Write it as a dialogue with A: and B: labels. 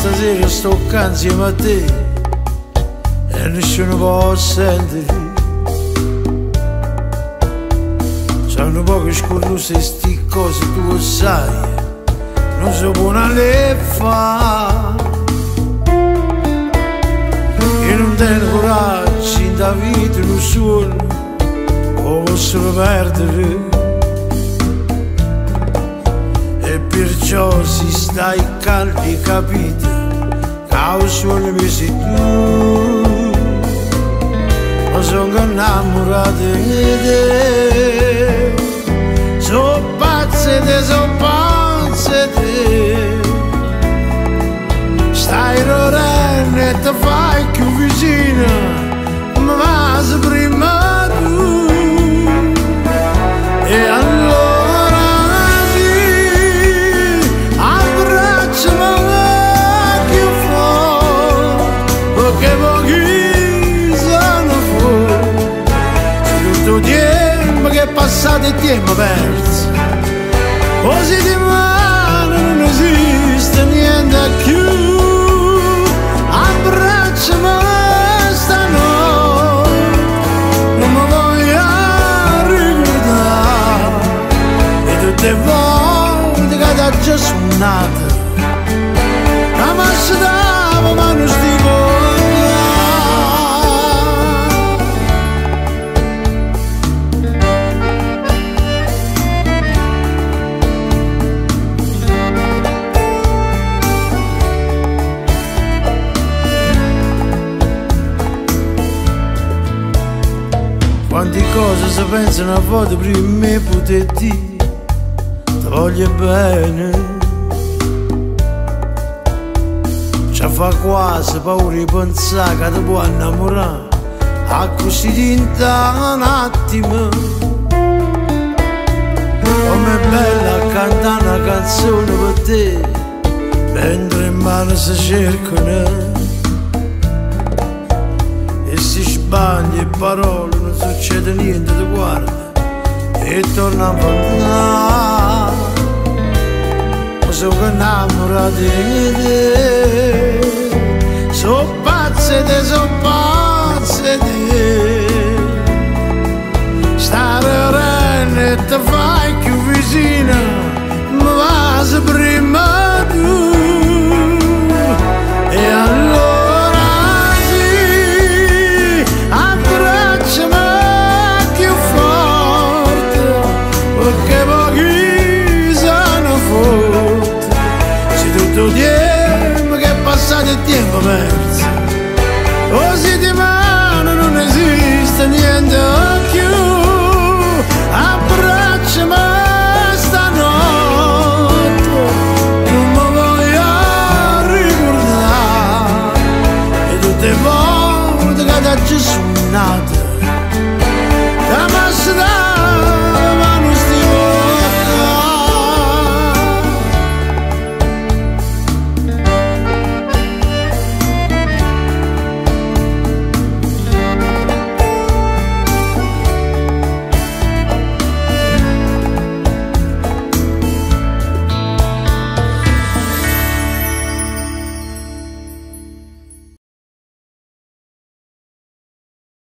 A: stasera sto qua insieme a te e nessuno può sentire. Sono poche scorruse sti cose, tu lo sai, non so buona le fa. Io non tengo coraggio in da vita, non solo lo possono perdere. E perciò si stai caldi, capite, causa mi sei tu. Ma sono innamorato di te, sono pazze te, stai rodendo e ti fai più vicino, ma vai prima tu. E allora sì, abbracciami più forte, perché pochi sono fuori. Tutto tempo che è passato e tempo perso, così di mano non esiste niente più. Abbracciami stanotte, non mi voglio ricordare di tutte le volte che ti già suonato, la massa dava ma non stivo. Quante cose si pensano a volte prima di me poter dire ti voglio bene. Ci fa quasi paura di pensare che ti può innamorare a così tinta un attimo. Com'è bella cantare una canzone per te mentre in mano si cercano e si sbaglia e parole, non succede niente, ti guarda e torna a parlare. Ma sono innamorato di te.